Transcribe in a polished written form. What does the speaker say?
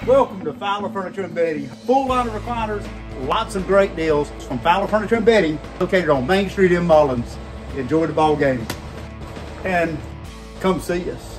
Welcome to Fowler Furniture and Bedding. Full line of recliners, lots of great deals from Fowler Furniture and Bedding, located on Main Street in Mullins. Enjoy the ball game and come see us.